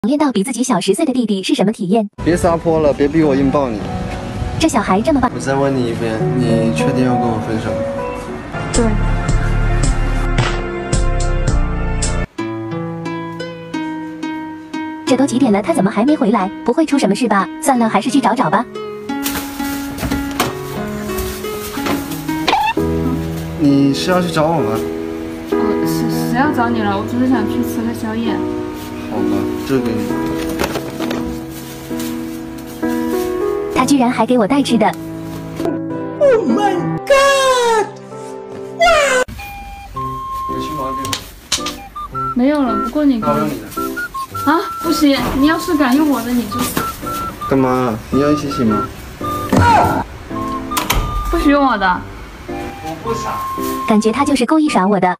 恋到比自己小10岁的弟弟是什么体验？ 别撒泼了，别逼我硬抱你。 这小孩这么棒。 我再问你一遍，你确定要跟我分手？ 对。 这都几点了，他怎么还没回来？不会出什么事吧？算了，还是去找找吧。 你是要去找我吗？ 谁要找你了？我只是想去吃个宵夜。 好吧，这给你。 他居然还给我带吃的。 Oh my god！ 哇！ 你去玩给我。 没有了，不过你。 我用你的。 啊，不行！你要是敢用我的，你就。 干嘛？你要一起洗吗？ 不许用我的。 我不傻。 感觉他就是故意耍我的。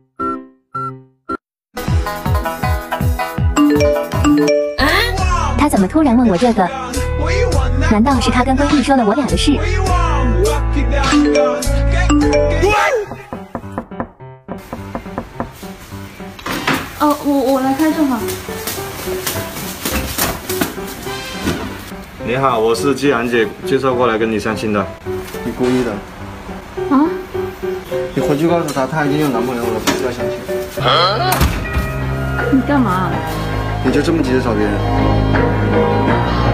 他怎么突然问我这个？难道是他跟闺蜜说了我俩的事？ 哦，我来开正好。 你好，我是季然姐介绍过来跟你相亲的。 你故意的。 啊？ 你回去告诉他，她已经有男朋友了，不需要相亲。 你干嘛？ 你就这么急着找别人？